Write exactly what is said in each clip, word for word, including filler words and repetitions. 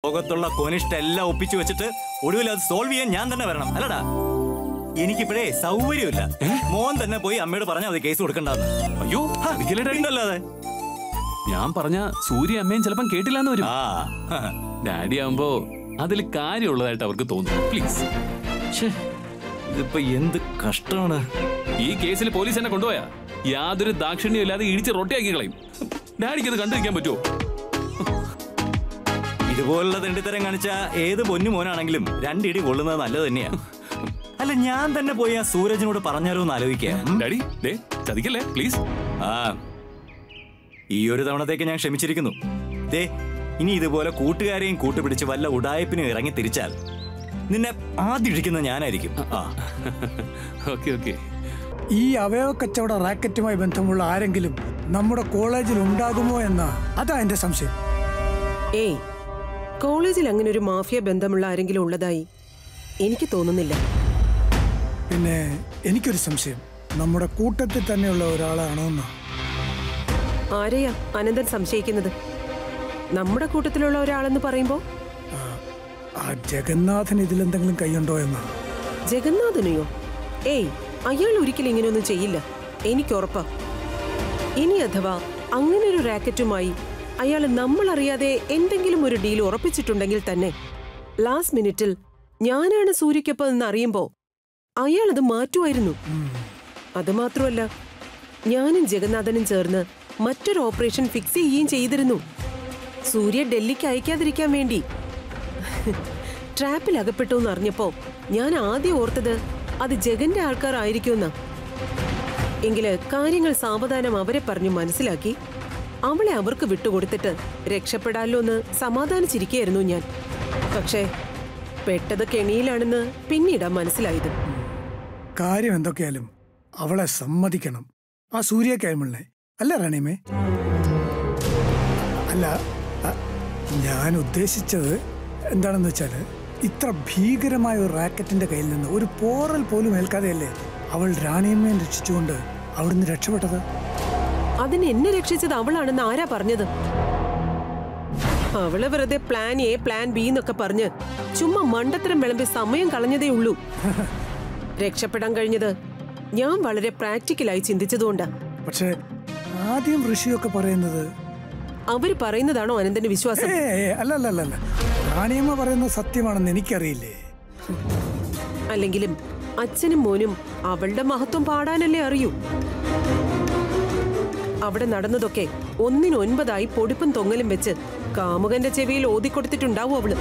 ലോകത്തുള്ള കോനിഷ്ഠ എല്ലാം ഒപ്പിച്ചു വെച്ചിട്ട് ഒടുവിൽ അത് സോൾവ് ചെയ്യാൻ ഞാൻ തന്നെ വരണം അല്ലടാ. എനിക്കിപ്പോഴേ സൗകര്യമില്ല. മോൻ തന്നെ പോയി അമ്മയോട് പറഞ്ഞാൽ അത് കേസ് കൊടുക്കണ്ടെന്ന്. അയ്യോ അല്ലാതെ ഞാൻ പറഞ്ഞ സൂര്യ അമ്മയും ചിലപ്പം കേട്ടില്ലാന്ന് വരും. ഡാഡി ആവുമ്പോ അതിൽ കാര്യമുള്ളതായിട്ട് അവർക്ക് തോന്നുന്നു. പ്ലീസ്. ഇതിപ്പോ എന്ത് കഷ്ടമാണ്. ഈ കേസിൽ പോലീസ് എന്നെ കൊണ്ടുപോയാ യാതൊരു ദാക്ഷിണ്യം ഇല്ലാതെ ഇടിച്ച് റൊട്ടിയാക്കി കളയും. ഡാഡിക്ക് അത് കണ്ടിരിക്കാൻ പറ്റുമോ? ഇതുപോലുള്ള തെണ്ടിത്തരം കാണിച്ച ഏത് പൊന്നു മോനാണെങ്കിലും രണ്ടിടി കൊള്ളുന്നത് നല്ലത് തന്നെയാ. അല്ല ഞാൻ തന്നെ പോയി ആ സൂരജിനോട് പറഞ്ഞാലോ എന്ന് ആലോചിക്കാം. ഡാഡി ദേ ചതിക്കല്ലേ പ്ലീസ്. ആ ഈ ഒരു തവണത്തേക്ക് ഞാൻ ക്ഷമിച്ചിരിക്കുന്നു. ദേ ഇനി ഇതുപോലെ കൂട്ടുകാരെയും കൂട്ടുപിടിച്ച് വല്ല ഉടായ്പിനും ഇറങ്ങി തിരിച്ചാൽ നിന്നെ ആദ്യം ഇടിക്കുന്നത് ഞാനായിരിക്കും. ആ ഓക്കെ ഓക്കെ. ഈ അവയവ കച്ചവട റാക്കറ്റുമായി ബന്ധമുള്ള ആരെങ്കിലും നമ്മുടെ കോളേജിൽ ഉണ്ടാകുമോ എന്ന അതാ എന്റെ സംശയം. ഏയ് കോളേജിൽ അങ്ങനെ ഒരു മാഫിയ ബന്ധമുള്ള ആരെങ്കിലും ഉള്ളതായി എനിക്ക് തോന്നുന്നില്ല. പിന്നെ എനിക്കൊരു സംശയം, നമ്മുടെ കൂട്ടത്തിൽ തന്നെയുള്ള ഒരാളാണോ എന്ന്. ആരെയാ അനന്തൻ സംശയിക്കുന്നത്? നമ്മുടെ കൂട്ടത്തിലുള്ള ഒരാളെന്ന് പറയുമ്പോ ആ ജഗന്നാഥൻ ഇതിലെന്തെങ്കിലും കൈയുണ്ടോ എന്നാ. ജഗന്നാഥനെയോ? ഏയ് അയാൾ ഒരിക്കലും ഇങ്ങനെയൊന്നും ചെയ്യില്ല, എനിക്കുറപ്പാ. ഇനി അഥവാ അങ്ങനെ ഒരു റാക്കറ്റുമായി അയാൾ നമ്മൾ അറിയാതെ എന്തെങ്കിലും ഒരു ഡീൽ ഉറപ്പിച്ചിട്ടുണ്ടെങ്കിൽ തന്നെ ലാസ്റ്റ് മിനിറ്റിൽ ഞാനാണ് സൂര്യക്കൊപ്പം എന്ന് അറിയുമ്പോ അയാൾ അത് മാറ്റുമായിരുന്നു. അത് മാത്രമല്ല ഞാനും ജഗന്നാഥനും ചേർന്ന് മറ്റൊരു ഓപ്പറേഷൻ ഫിക്സ് ചെയ്യുകയും ചെയ്തിരുന്നു. സൂര്യ ഡൽഹിക്ക് അയക്കാതിരിക്കാൻ വേണ്ടി. ട്രാപ്പിൽ അകപ്പെട്ടു എന്ന് അറിഞ്ഞപ്പോ ഞാൻ ആദ്യം ഓർത്തത് അത് ജഗന്റെ ആൾക്കാർ ആയിരിക്കുമെന്നാ. എങ്കില് കാര്യങ്ങൾ സാവധാനം അവരെ പറഞ്ഞു മനസ്സിലാക്കി അവളെ അവർക്ക് വിട്ടുകൊടുത്തിട്ട് രക്ഷപ്പെടാലോ എന്ന് സമാധാനിച്ചിരിക്കുകയായിരുന്നു ഞാൻ. പക്ഷേ പെട്ടത് കെണിയിലാണെന്ന് പിന്നീടാ മനസ്സിലായത്. കാര്യം എന്തൊക്കെയാലും അവളെ സമ്മതിക്കണം, ആ സൂര്യക്കായ്മള്ളേ അല്ല റാണിയമ്മേ. അല്ല ഞാൻ ഉദ്ദേശിച്ചത് എന്താണെന്ന് വെച്ചാല് ഇത്ര ഭീകരമായ ഒരു റാക്കറ്റിന്റെ കയ്യിൽ നിന്ന് ഒരു പോറൽ പോലും ഏൽക്കാതെയല്ലേ അവൾ റാണിയമ്മയെ രക്ഷിച്ചുകൊണ്ട് അവിടുന്ന് രക്ഷപ്പെട്ടത്. അതിന് എന്നെ രക്ഷിച്ചത് അവളാണെന്ന് ആരാ പറഞ്ഞത്? അവള് വെറുതെ പ്ലാൻ എ പ്ലാൻ ബി എന്നൊക്കെ പറഞ്ഞ് ചുമ്മാ മണ്ടത്തരം വിളമ്പി സമയം കളഞ്ഞതേ ഉള്ളൂ. രക്ഷപ്പെടാൻ കഴിഞ്ഞത് ഞാൻ വളരെ പ്രാക്ടിക്കലായി ചിന്തിച്ചതുകൊണ്ടാ. പക്ഷേ ആദ്യം ഋഷിയൊക്കെ പറയുന്നത് അവര് പറയുന്നതാണോ അനന്തന്റെ വിശ്വാസം? അല്ല അല്ല അല്ല റാണിയമ്മ പറയുന്നത് സത്യമാണെന്ന് എനിക്കറിയില്ലേ. അല്ലെങ്കിലും അച്ഛനും മോനും അവളുടെ മഹത്വം പാടാനല്ലേ അറിയൂ. അവിടെ നടന്നതൊക്കെ ഒന്നിനൊൻപതായി പൊടിപ്പും തൊങ്ങലും വെച്ച് കാമുകന്റെ ചെവിയിൽ ഓതിക്കൊടുത്തിട്ടുണ്ടാവും അവള്.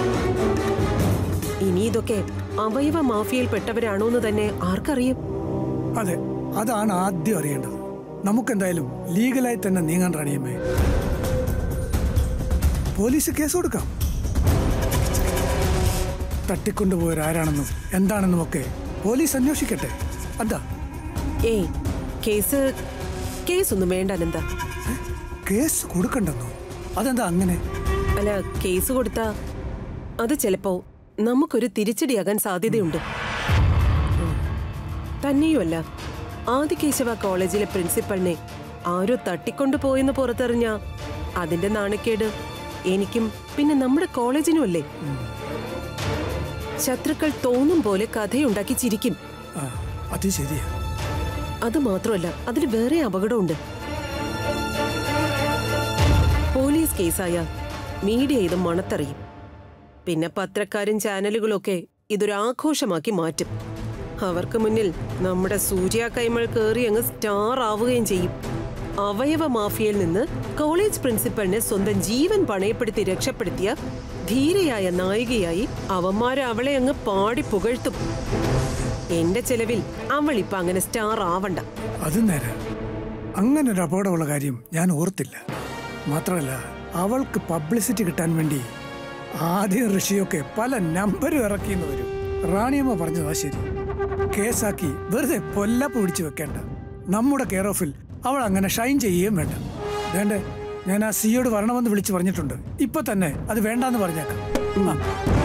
ഇനി ഇതൊക്കെ അവയവ മാഫിയയിൽ പെട്ടവരാണോന്ന് തന്നെ ആർക്കറിയും? അതെ, അതാണ് ആദ്യം അറിയേണ്ടത്. നമുക്കെന്തായാലും ലീഗലായി തന്നെ നീങ്ങാൻ റാണിയമ്മേ. പോലീസ് കേസ് കൊടുക്കാം. തട്ടിക്കൊണ്ടുപോയവരാരാണെന്നും എന്താണെന്നും ഒക്കെ പോലീസ് അന്വേഷിക്കട്ടെ. അതാ. ഏയ് കേസ് കേസൊന്നും വേണ്ട അനന്ത. കേസ് കൊടുക്കണ്ടെന്നോ? അതെന്താ അങ്ങനെ? അല്ല, കേസ് കൊടുത്താ അത് ചിലപ്പോ നമുക്കൊരു തിരിച്ചടിയാകാൻ സാധ്യതയുണ്ട്. തന്നെയുമല്ല, ആദികേശവ കോളേജിലെ പ്രിൻസിപ്പളിനെ ആരോ തട്ടിക്കൊണ്ടു പോയെന്ന് പുറത്തെറിഞ്ഞ അതിന്റെ നാണക്കേട് എനിക്കും പിന്നെ നമ്മുടെ കോളേജിനും അല്ലേ. ശത്രുക്കൾ തോന്നും പോലെ കഥയുണ്ടാക്കി ചിരിക്കും. അത് ശരിയാ. അത് മാത്രമല്ല, അതിൽ വേറെ അപകടമുണ്ട്. പോലീസ് കേസായ മീഡിയ ഇത് മണത്തറിയും. പിന്നെ പത്രക്കാരും ചാനലുകളൊക്കെ ഇതൊരു ആഘോഷമാക്കി മാറ്റും. അവർക്ക് മുന്നിൽ നമ്മുടെ സൂര്യ കൈമൾ കയറി അങ്ങ് സ്റ്റാർ ആവുകയും ചെയ്യും. അവയവ മാഫിയയിൽ നിന്ന് കോളേജ് പ്രിൻസിപ്പലിനെ സ്വന്തം ജീവൻ പണയപ്പെടുത്തി രക്ഷപ്പെടുത്തിയ ധീരയായ നായികയായി അവന്മാര് അവളെ അങ്ങ് പാടി പുകഴ്ത്തും. എന്റെ ചെലവിൽ അവൾ ഇപ്പൊ അങ്ങനെ സ്റ്റാർ ആവണ്ട. അത് നേരെ. അങ്ങനെ ഒരു അപകടമുള്ള കാര്യം ഞാൻ ഓർത്തില്ല. മാത്രമല്ല, അവൾക്ക് പബ്ലിസിറ്റി കിട്ടാൻ വേണ്ടി ആദ്യം ഋഷിയൊക്കെ പല നമ്പരും ഇറക്കിയെന്ന് വരും. റാണിയമ്മ പറഞ്ഞതാ ശരി. കേസാക്കി വെറുതെ പൊല്ലപ്പ് പിടിച്ചു വെക്കേണ്ട. നമ്മുടെ കെയർ ഓഫിൽ അവൾ അങ്ങനെ ഷൈൻ ചെയ്യുകയും വേണ്ട. വേണ്ടേ, ഞാൻ ആ സിയോട് വരണമെന്ന് വിളിച്ചു പറഞ്ഞിട്ടുണ്ട്. ഇപ്പൊ തന്നെ അത് വേണ്ടാന്ന് പറഞ്ഞേക്കാം.